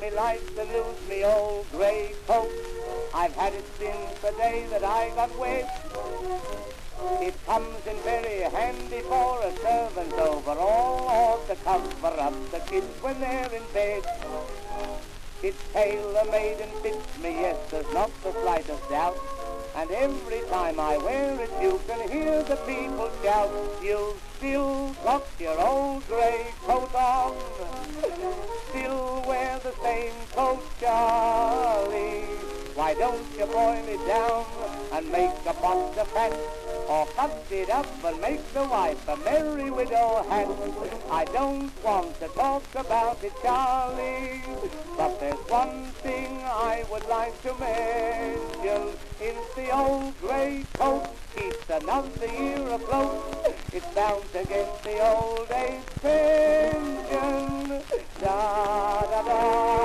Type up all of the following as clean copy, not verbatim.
me life to lose me old grey coat. I've had it since the day that I got wed. It comes in very handy for a servant overall, or to cover up the kids when they're in bed. It's tailor-made and fits me, yes, there's not the slightest doubt. And every time I wear it, you can hear the people shout, "You've still got your old grey coat on. Still wear the same coat, Charlie. Why don't you boil it down and make a pot of fat, or cut it up and make the wife a merry widow hat?" I don't want to talk about it, Charlie, but there's one thing I would like to mention. It's the old grey coat keeps another year afloat. It's bound against the old age pension. Da-da-da.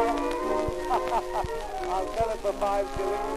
I'll sell it for 5 shillings.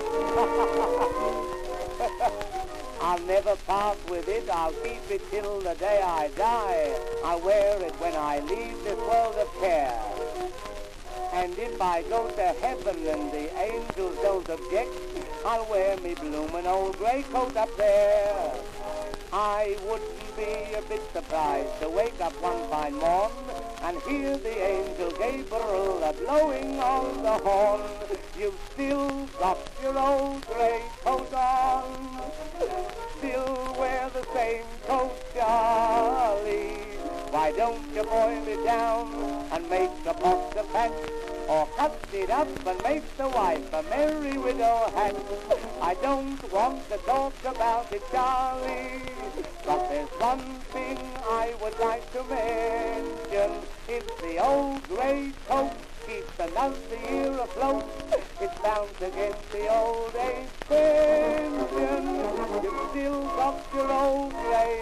I'll never part with it. I'll keep it till the day I die. I wear it when I leave this world of care. And if I go to heaven and the angels don't object, I'll wear me bloomin' old grey coat up there. I wouldn't be a bit surprised to wake up one fine morn and hear the angel Gabriel a-blowing on the horn. You've still got your old grey coat on. Still wear the same coat, Charlie. Why don't you boil it down and make a pot of fat, or cut it up and make the wife a merry widow hat? I don't want to talk about it, Charlie, but there's one thing I would like to mention. It's the old grey coat keeps another year afloat. It's bound against the old age pension. You've still got your old grey.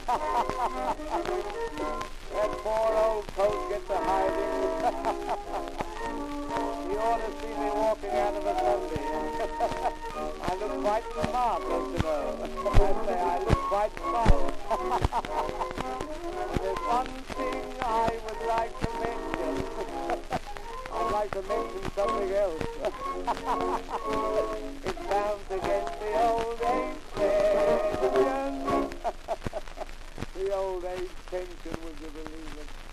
That poor old coat gets a hiding. You ought to see me walking out of a Sunday. I look quite smart, don't you know? I say I look quite smart. There's one thing I would like to mention. I'd like to mention something else. It's bound against the old age pension. The old age pension, would you believe it?